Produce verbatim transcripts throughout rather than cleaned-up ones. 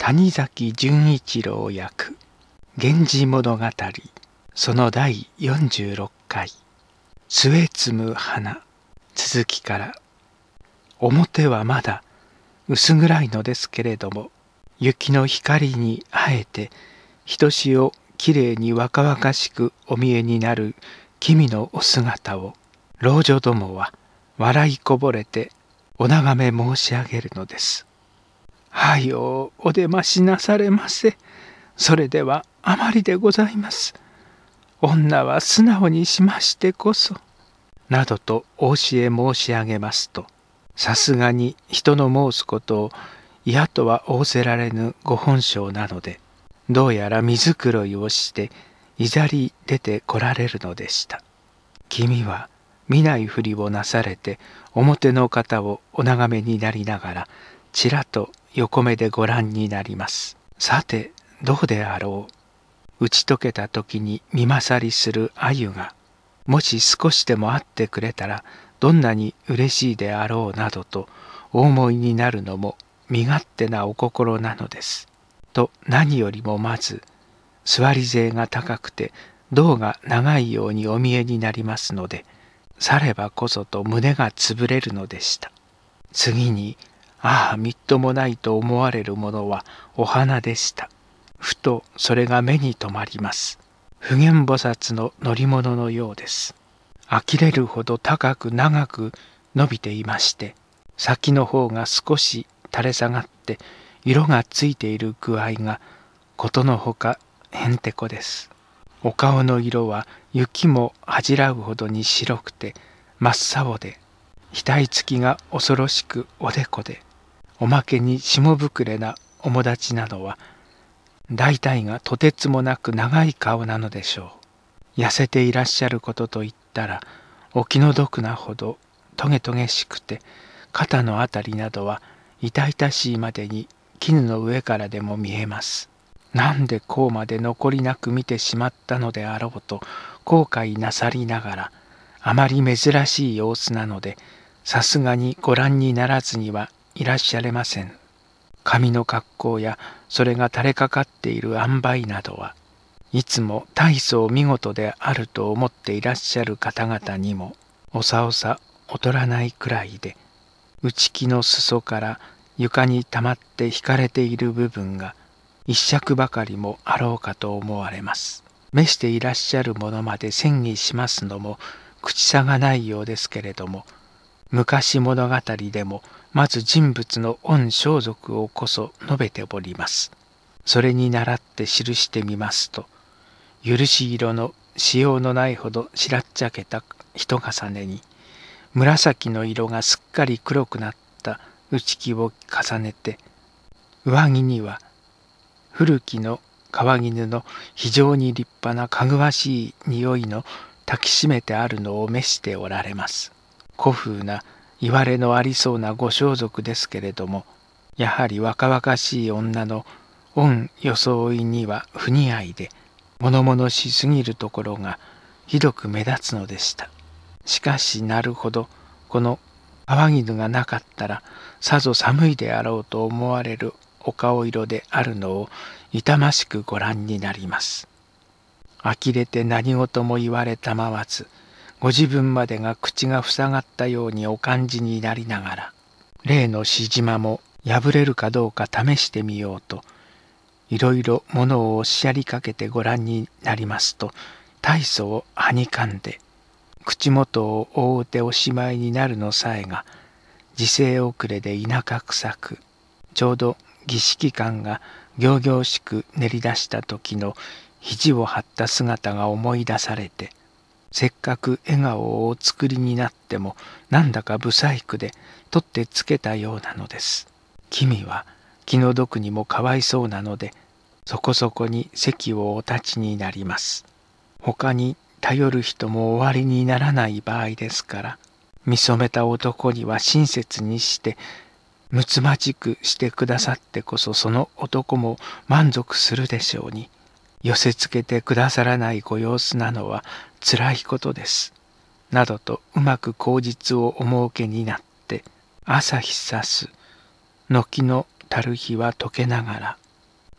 谷崎潤一郎役源氏物語そのだいよんじゅうろっかい末摘む花続きから。表はまだ薄暗いのですけれども、雪の光にあえてひとしおきれいに若々しくお見えになる君のお姿を老女どもは笑いこぼれてお眺め申し上げるのです。はようお出ましなされませ。それではあまりでございます。女は素直にしましてこそ。などとお教え申し上げますと、さすがに人の申すことを嫌とは仰せられぬご本性なので、どうやら水黒いをしていざり出てこられるのでした。君は見ないふりをなされて表の方をお眺めになりながらちらと横目でご覧になります。さてどうであろう。打ち解けた時に見勝りする鮎がもし少しでも会ってくれたらどんなに嬉しいであろうなどとお思いになるのも身勝手なお心なのです。と何よりもまず座り勢が高くて胴が長いようにお見えになりますので、さればこそと胸がつぶれるのでした。次にああみっともないと思われるものはお花でした。ふとそれが目に留まります。普賢菩薩の乗り物のようです。呆れるほど高く長く伸びていまして、先の方が少し垂れ下がって色がついている具合がことのほかへんてこです。お顔の色は雪も恥じらうほどに白くて真っ青で、額つきが恐ろしくおでこで、おまけに下膨れなおもだちなのは大体がとてつもなく長い顔なのでしょう。痩せていらっしゃることといったらお気の毒なほどトゲトゲしくて、肩のあたりなどは痛々しいまでに絹の上からでも見えます。なんでこうまで残りなく見てしまったのであろうと後悔なさりながら、あまり珍しい様子なのでさすがにご覧にならずにはいらっしゃれません。髪の格好やそれが垂れかかっている塩梅などはいつも大層見事であると思っていらっしゃる方々にもおさおさ劣らないくらいで、内気の裾から床にたまって引かれている部分が一尺ばかりもあろうかと思われます。召していらっしゃるものまで詮議しますのも口さがないようですけれども、昔物語でもまず人物の御装束をこそ述べております。それに倣って記してみますと、漆色のしようのないほど白っちゃけた一重ねに紫の色がすっかり黒くなった内気を重ねて、上着には古きの革絹の非常に立派なかぐわしい匂いの抱きしめてあるのを召しておられます。古風ないわれのありそうなご装束ですけれども、やはり若々しい女の御装いには不似合いで、物々しすぎるところがひどく目立つのでした。しかしなるほどこの革絹がなかったらさぞ寒いであろうと思われるお顔色であるのを痛ましくご覧になります。呆れて何事も言われたまわず、ご自分までが口が塞がったようにお感じになりながら、例のしじまも破れるかどうか試してみようといろいろものをおっしゃりかけてご覧になりますと、大層はにかんで口元を覆うておしまいになるのさえが時世遅れで田舎臭く、ちょうど儀式感が仰々しく練り出した時の肘を張った姿が思い出されて、せっかく笑顔をお作りになってもなんだか不細工で取ってつけたようなのです。君は気の毒にもかわいそうなので、そこそこに席をお立ちになります。他に頼る人もおありにならない場合ですから、見初めた男には親切にしてむつまじくしてくださってこそその男も満足するでしょうに、寄せつけてくださらないご様子なのはつらいことです。などとうまく口実をお設けになって、朝日さす軒のたる日は溶けながら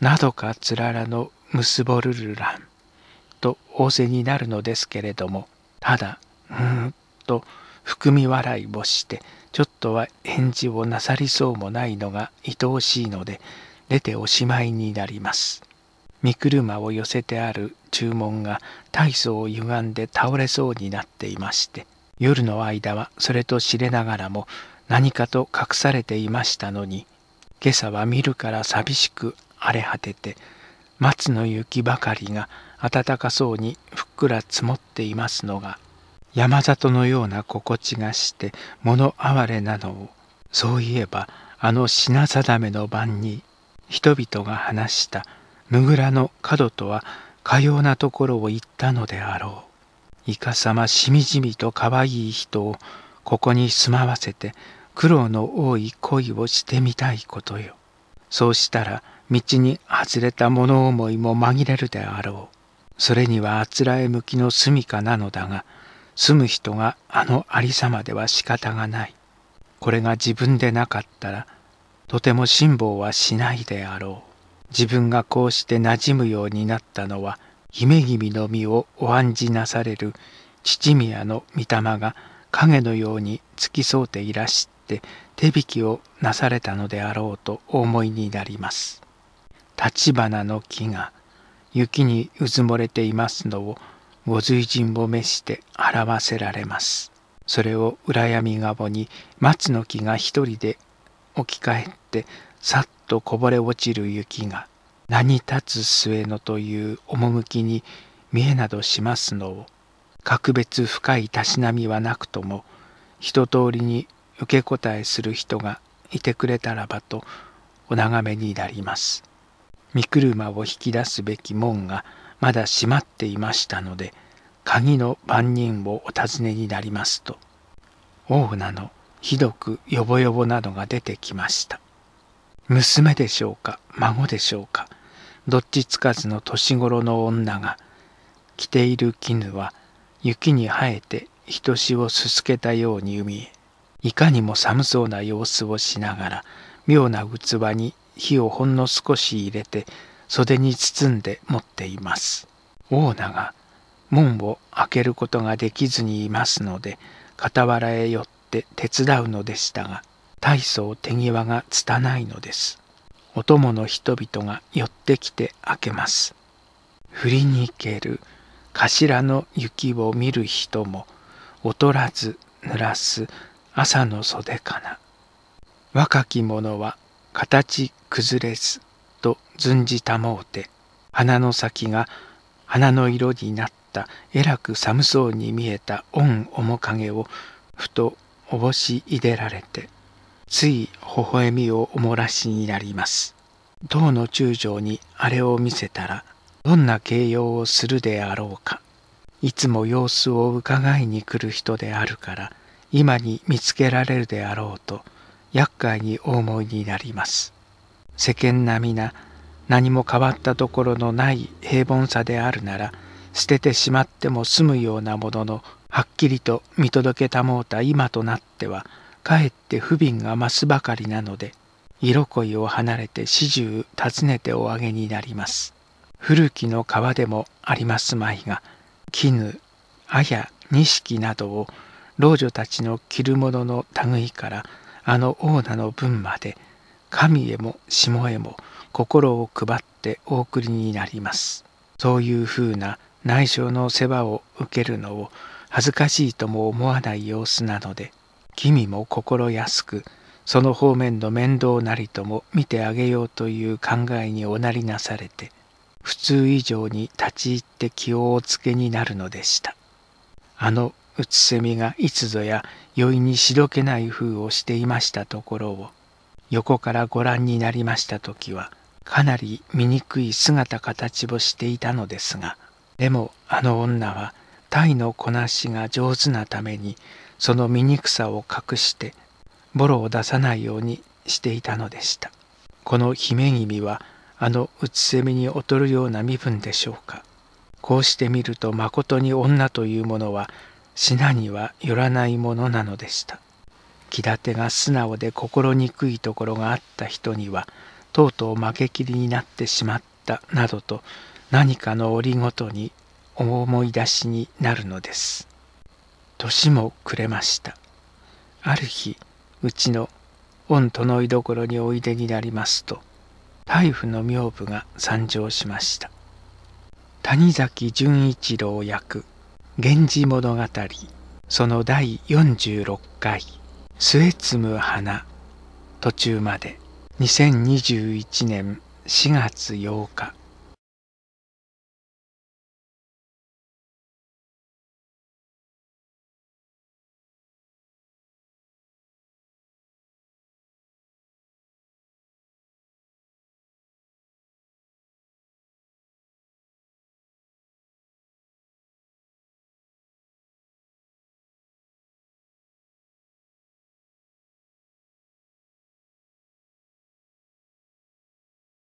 などかつららのむすぼるるらんと仰せになるのですけれども、ただうーんと含み笑いをしてちょっとは返事をなさりそうもないのが愛おしいので出ておしまいになります。身車を寄せてある注文が大層を歪んで倒れそうになっていまして、夜の間はそれと知れながらも何かと隠されていましたのに、今朝は見るから寂しく荒れ果てて、松の雪ばかりが暖かそうにふっくら積もっていますのが山里のような心地がして物哀れなのを、そういえばあの品定めの晩に人々が話したむぐらの角とはかようなところを行ったのであろう。いかさましみじみとかわいい人をここに住まわせて苦労の多い恋をしてみたいことよ。そうしたら道に外れた物思いも紛れるであろう。それにはあつらえ向きの住みかなのだが、住む人があのありさまでは仕方がない。これが自分でなかったらとても辛抱はしないであろう。自分がこうして馴染むようになったのは、姫君の身をお案じなされる父宮の御霊が影のように付き添うていらして手引きをなされたのであろうとお思いになります。立花の木が雪にうずもれていますのをご随陣を召して表せられます。それを暗闇顔に松の木が一人で置き換えてさっとこぼれ落ちる雪が何立つ末のという趣に見えなどしますのを、格別深いたしなみはなくとも一通りに受け答えする人がいてくれたらばとお眺めになります。身車を引き出すべき門がまだ閉まっていましたので、鍵の番人をお尋ねになりますと、大名のひどくよぼよぼなどが出てきました。娘でしょうか、孫でしょうか、どっちつかずの年頃の女が、着ている絹は雪に生えて人しをすすけたように見え、いかにも寒そうな様子をしながら、妙な器に火をほんの少し入れて袖に包んで持っています。大名が門を開けることができずにいますので、傍らへ寄って手伝うのでしたが、大層手際がつたないのです。お供の人々が寄ってきて開けます。振りに行ける頭の雪を見る人も劣らず濡らす朝の袖かな。若き者は形崩れずと存じたもうて、鼻の先が花の色になったえらく寒そうに見えた御面影をふとおぼしいでられて、つい微笑みをおもらしになります。当の中将にあれを見せたらどんな形容をするであろうか。いつも様子を伺いに来る人であるから今に見つけられるであろうと厄介にお思いになります。世間並みな何も変わったところのない平凡さであるなら捨ててしまっても済むようなものの、はっきりと見届けたもうた今となってはかえって不憫が増すばかりなので、色恋を離れて始終訪ねておあげになります。古きの川でもありますまいが、絹、綾、錦などを老女たちの着るものの類からあの大名の分まで、神へも下へも心を配ってお送りになります。そういうふうな内省の世話を受けるのを恥ずかしいとも思わない様子なので、君も心安くその方面の面倒なりとも見てあげようという考えにおなりなされて、普通以上に立ち入って気をおつけになるのでした。あのうつせみがいつぞや容易にしどけない風をしていましたところを横からご覧になりましたときは、かなり醜い姿形をしていたのですが、でもあの女は体のこなしが上手なためにその醜さを隠してボロを出さないようにしていたのでした。この姫君はあのうつせみに劣るような身分でしょうか。こうしてみるとまことに女というものは品にはよらないものなのでした。気立てが素直で心憎いところがあった人にはとうとう負けきりになってしまったなどと何かの折ごとに思い出しになるのです。年も暮れました。ある日、うちの御殿居所においでになりますと、大夫の女房が参上しました。谷崎潤一郎役源氏物語そのだいよんじゅうろっかい末摘む花途中までにせんにじゅういちねんしがつようか